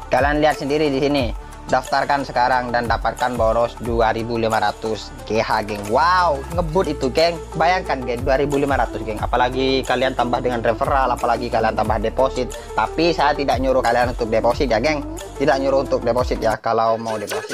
Kalian lihat sendiri di sini. Daftarkan sekarang dan dapatkan bonus 2.500 GH, geng. Wow, ngebut itu, geng. Bayangkan, geng, 2.500, geng. Apalagi kalian tambah dengan referral, apalagi kalian tambah deposit. Tapi saya tidak nyuruh kalian untuk deposit ya, geng. Tidak nyuruh untuk deposit ya, kalau mau deposit.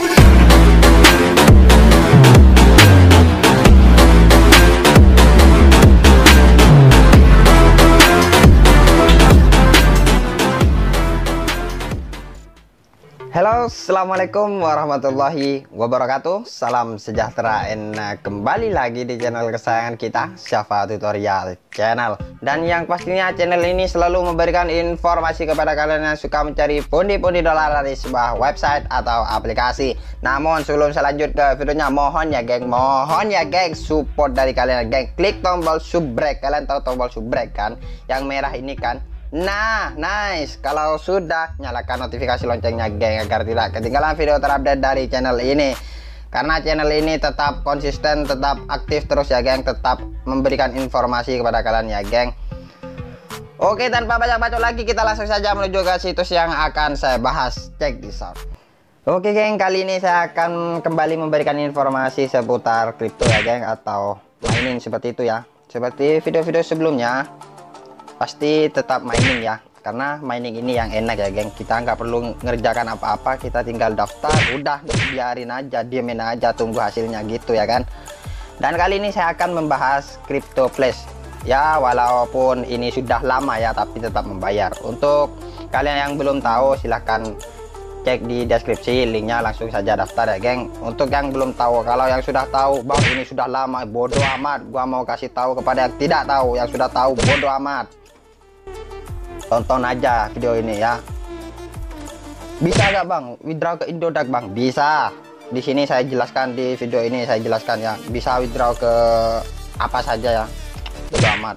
Halo, assalamualaikum warahmatullahi wabarakatuh. Salam sejahtera, kembali lagi di channel kesayangan kita, Syafa Tutorial Channel. Dan yang pastinya channel ini selalu memberikan informasi kepada kalian yang suka mencari pundi-pundi dolar dari sebuah website atau aplikasi. Namun sebelum saya lanjut ke videonya, mohon ya geng, support dari kalian, geng. Klik tombol subrek. Kalian tahu tombol subrek kan, yang merah ini kan? Nah, nice. Kalau sudah, nyalakan notifikasi loncengnya, geng, agar tidak ketinggalan video terupdate dari channel ini. Karena channel ini tetap konsisten, tetap aktif terus ya, geng. Tetap memberikan informasi kepada kalian ya, geng. Oke, tanpa banyak bacot lagi, kita langsung saja menuju ke situs yang akan saya bahas. Check this out. Oke, geng, kali ini saya akan kembali memberikan informasi seputar kripto ya, geng, atau mining seperti itu ya. Seperti video-video sebelumnya, pasti tetap mining ya, karena mining ini yang enak ya, geng. Kita nggak perlu ngerjakan apa-apa, kita tinggal daftar, udah biarin aja, diemin aja, tunggu hasilnya gitu ya kan. Dan kali ini saya akan membahas crypto flash ya, walaupun ini sudah lama ya, tapi tetap membayar. Untuk kalian yang belum tahu, silahkan cek di deskripsi linknya, langsung saja daftar ya, geng. Untuk yang belum tahu, kalau yang sudah tahu, bang ini sudah lama, bodoh amat, gua mau kasih tahu kepada yang tidak tahu. Yang sudah tahu, bodoh amat, tonton aja video ini ya. Bisa gak bang withdraw ke Indodax, bang? Bisa. Di sini saya jelaskan, di video ini saya jelaskan ya, bisa withdraw ke apa saja ya, bodo amat.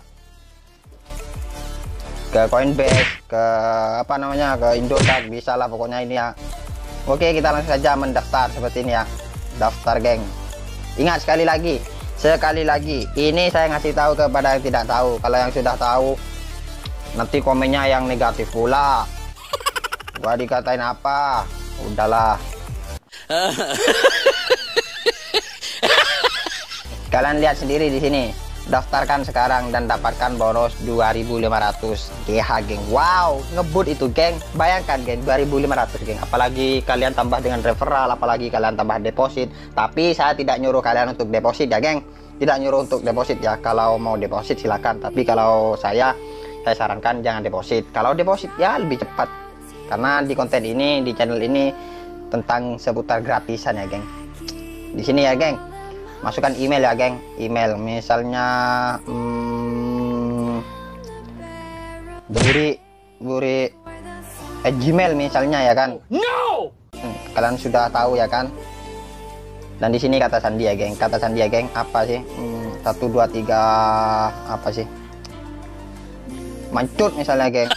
Ke Coinbase, ke apa namanya, ke Indodax, bisa lah pokoknya ini ya. Oke, kita langsung saja mendaftar seperti ini ya. Daftar, geng. Ingat sekali lagi, ini saya ngasih tahu kepada yang tidak tahu. Kalau yang sudah tahu, nanti komennya yang negatif pula. Gua dikatain apa? Udahlah. Kalian lihat sendiri di sini. Daftarkan sekarang dan dapatkan bonus 2.500 GH, geng. Wow, ngebut itu, geng. Bayangkan, geng, 2.500, geng. Apalagi kalian tambah dengan referral, apalagi kalian tambah deposit. Tapi saya tidak nyuruh kalian untuk deposit ya, geng. Tidak nyuruh untuk deposit ya. Kalau mau deposit silakan, tapi kalau saya sarankan jangan deposit. Kalau deposit ya lebih cepat, karena di konten ini, di channel ini tentang seputar gratisan ya, geng. Di sini ya, geng, masukkan email ya, geng. Email misalnya buri Gmail misalnya ya kan. No. Kalian sudah tahu ya kan. Dan di sini kata sandi ya, geng. Kata sandi ya, geng, apa sih? 1 2 3 apa sih? Mancut misalnya, geng.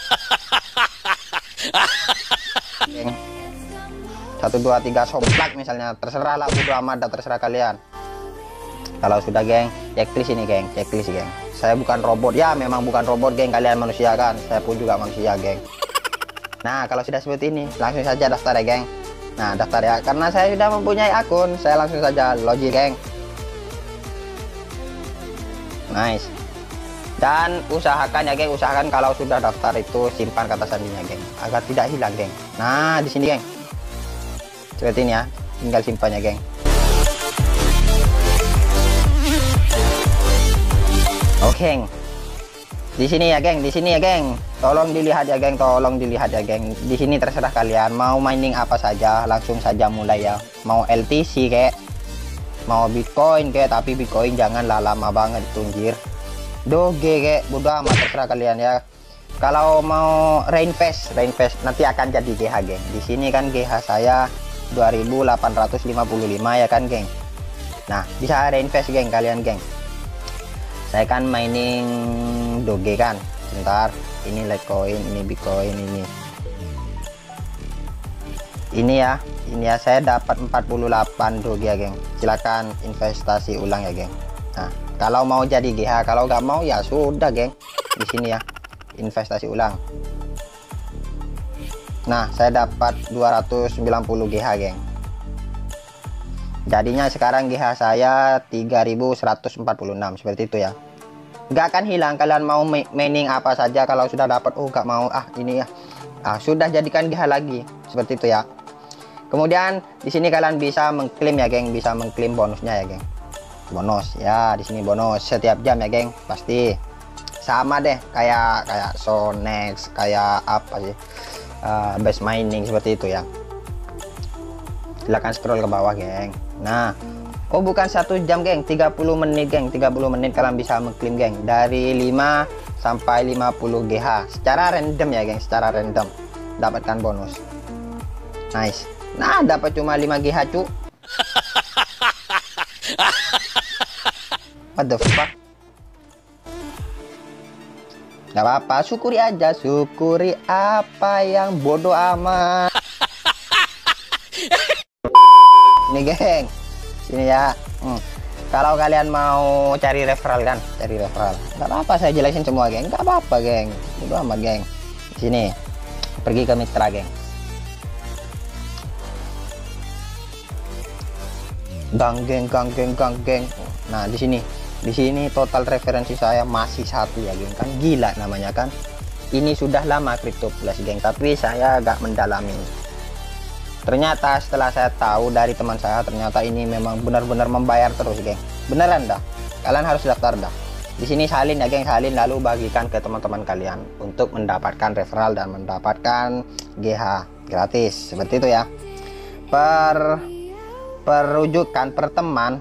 Geng. 1 2 3 somplak misalnya, terserah lah, bodo amat, terserah kalian. Kalau sudah, geng, checklist ini, geng, checklist, geng. Saya bukan robot ya, memang bukan robot, geng. Kalian manusia kan, saya pun juga manusia, geng. Nah, kalau sudah seperti ini, langsung saja daftar ya, geng. Nah, daftar ya, karena saya sudah mempunyai akun, saya langsung saja login, geng. Nice. Dan usahakan ya, geng, usahakan kalau sudah daftar itu simpan kata sandinya, geng, agar tidak hilang, geng. Nah, di sini, geng, seperti ini ya, tinggal simpan ya, geng. Oke, di sini ya, geng, di sini ya, geng. Tolong dilihat ya, geng, tolong dilihat ya, geng. Di sini terserah kalian mau mining apa saja, langsung saja mulai ya. Mau LTC kayak, mau Bitcoin kayak, tapi Bitcoin janganlah lama banget tunjir. Doge kayak, bodo amat, terserah kalian ya. Kalau mau reinvest nanti akan jadi GH, geng. Di sini kan GH saya 2.855 ya kan, geng. Nah, bisa reinvest, geng, kalian, geng. Saya kan mining Doge kan. Sebentar, ini Litecoin, ini Bitcoin, ini ya, saya dapat 48 Doge ya, geng. Silakan investasi ulang ya, geng. Nah, kalau mau jadi GH, kalau nggak mau ya sudah, geng. Di sini ya, investasi ulang. Nah, saya dapat 290 GH, geng. Jadinya sekarang GH saya 3146 seperti itu ya. Nggak akan hilang, kalian mau mining apa saja kalau sudah dapat. Oh, nggak mau ini ya. Sudah jadikan GH lagi seperti itu ya. Kemudian di sini kalian bisa mengklaim ya, geng, bisa mengklaim bonusnya ya, geng. Bonus ya, di sini bonus setiap jam ya, geng. Pasti sama deh kayak Sonex, kayak apa sih, base mining seperti itu ya. Silahkan scroll ke bawah, geng. Nah, oh bukan 1 jam, geng, 30 menit, geng. 30 menit kalian bisa mengklaim, geng, dari 5 sampai 50 GH secara random ya, geng, secara random dapatkan bonus. Nice. Nah, dapat cuma 5 GH, cu. What the fuck? Gak apa-apa, syukuri aja, syukuri apa yang bodoh amat. Ini, geng, sini ya. Kalau kalian mau cari referral kan, cari referral. Gak apa-apa, saya jelasin semua, geng. Gak apa-apa, geng. Bodoh amat, geng. Sini, pergi ke mitra, geng. Gang, geng. Nah, di sini total referensi saya masih 1 ya, geng. Kan gila namanya kan. Ini sudah lama Crypto Plus, geng, tapi saya agak mendalami. Ternyata setelah saya tahu dari teman saya, ternyata ini memang benar-benar membayar terus, geng. Beneran dah. Kalian harus daftar dah. Di sini salin ya, geng, salin lalu bagikan ke teman-teman kalian untuk mendapatkan referral dan mendapatkan GH gratis. Seperti itu ya. Perujukan per teman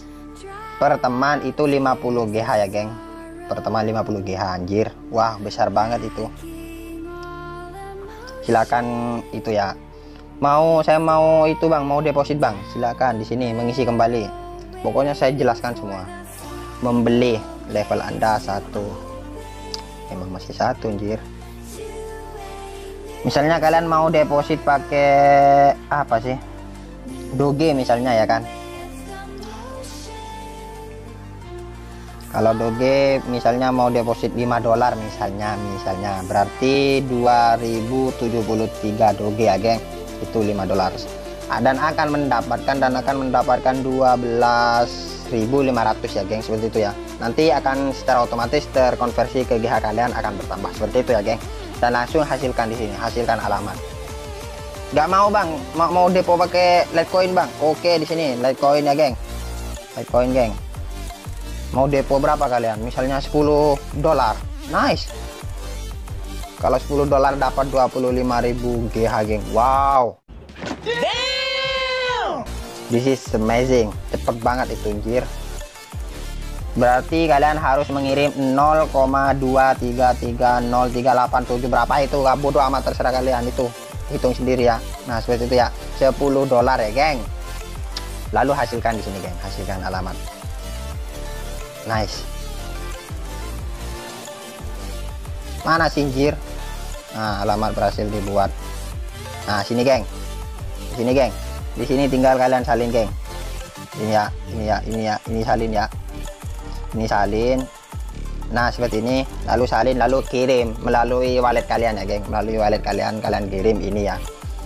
itu 50 GH ya, geng. Per teman 50 GH, anjir. Wah, besar banget itu. Silakan itu ya. Saya mau itu, Bang, mau deposit, Bang. Silakan di sini mengisi kembali. Pokoknya saya jelaskan semua. Membeli level Anda 1. Emang masih 1, anjir. Misalnya kalian mau deposit pakai apa sih? Doge misalnya ya kan. Kalau Doge misalnya mau deposit 5 dolar misalnya berarti 2073 Doge ya, geng. Itu 5 dolar. Dan akan mendapatkan 12.500 ya, geng, seperti itu ya. Nanti akan secara otomatis terkonversi ke GH kalian akan bertambah seperti itu ya, geng. Dan langsung hasilkan di sini, hasilkan alamat. Gak mau, Bang, mau depo pakai Litecoin, Bang. Oke, di sini Litecoin ya, geng. Litecoin, geng. Mau depo berapa kalian? Misalnya 10 dolar. Nice. Kalau 10 dolar dapat 25.000 GH, geng. Wow. Damn. This is amazing. Cepet banget itu, anjir. Berarti kalian harus mengirim 0,2330387 berapa itu, gak bodoh amat, terserah kalian, itu hitung sendiri ya. Nah, seperti itu ya. 10 dolar ya, geng. Lalu hasilkan di sini, geng. Hasilkan alamat. Nice. Mana sinjir? Nah, alamat berhasil dibuat. Nah, sini, geng. Di sini, geng. Di sini tinggal kalian salin, geng. Ini ya, ini salin ya. Ini salin. Nah, seperti ini. Lalu salin, lalu kirim melalui wallet kalian ya, geng. Melalui wallet kalian kirim ini ya.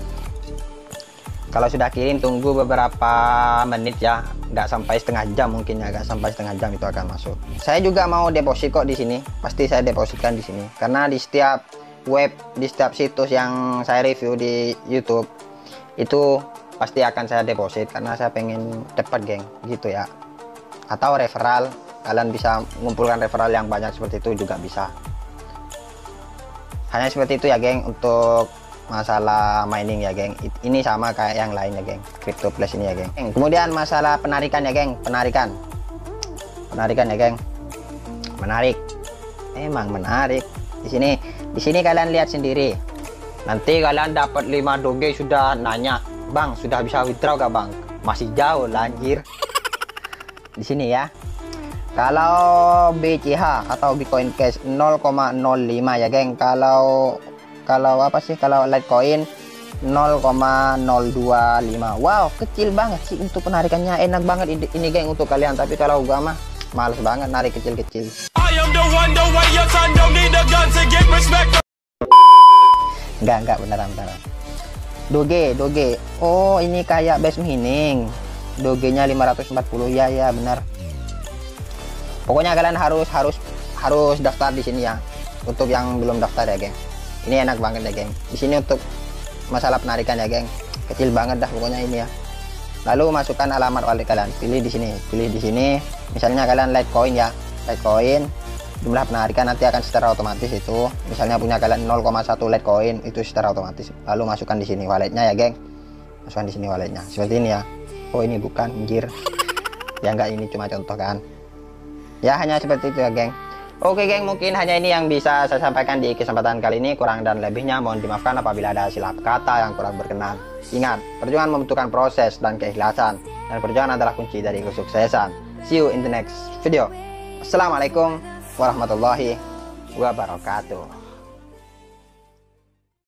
Kalau sudah kirim, tunggu beberapa menit ya. Nggak sampai setengah jam mungkin ya, nggak sampai setengah jam itu akan masuk. Saya juga mau deposit kok di sini. Pasti saya depositkan di sini. Karena di setiap web, di setiap situs yang saya review di YouTube itu pasti akan saya deposit karena saya pengen cepat, geng, gitu ya. Atau referral, kalian bisa mengumpulkan referral yang banyak seperti itu juga bisa. Hanya seperti itu ya, geng, untuk masalah mining ya, geng. Ini sama kayak yang lain ya, geng, Crypto Plus ini ya, geng. Kemudian masalah penarikan ya, geng. Penarikan ya, geng. Menarik, emang menarik. Di sini kalian lihat sendiri. Nanti kalian dapat 5 Doge sudah nanya, Bang, sudah bisa withdraw gak, Bang? Masih jauh lah, anjir. Di sini ya. Kalau BCH atau Bitcoin Cash 0,05 ya, geng. Kalau apa sih, kalau Litecoin 0,025. Wow, kecil banget sih untuk penarikannya. Enak banget ini, geng, untuk kalian. Tapi kalau gua mah males banget narik kecil-kecil. Enggak beneran. Doge. Oh, ini kayak base mining. Dogenya 540. Ya benar. Pokoknya kalian harus daftar di sini ya. Untuk yang belum daftar ya, geng. Ini enak banget ya, geng. Di sini untuk masalah penarikan ya, geng. Kecil banget dah pokoknya ini ya. Lalu masukkan alamat wallet kalian. Pilih di sini. Misalnya kalian Litecoin ya. Litecoin. Jumlah penarikan nanti akan secara otomatis itu. Misalnya punya kalian 0,1 Litecoin itu secara otomatis. Lalu masukkan di sini walletnya ya, geng. Masukkan di sini walletnya. Seperti ini ya. Oh, ini bukan anjir. Ya enggak, ini cuma contoh kan. Ya hanya seperti itu ya, geng. Oke, geng, mungkin hanya ini yang bisa saya sampaikan di kesempatan kali ini. Kurang dan lebihnya mohon dimaafkan apabila ada silap kata yang kurang berkenan. Ingat, perjuangan membutuhkan proses dan keikhlasan, dan perjuangan adalah kunci dari kesuksesan. See you in the next video. Assalamualaikum warahmatullahi wabarakatuh.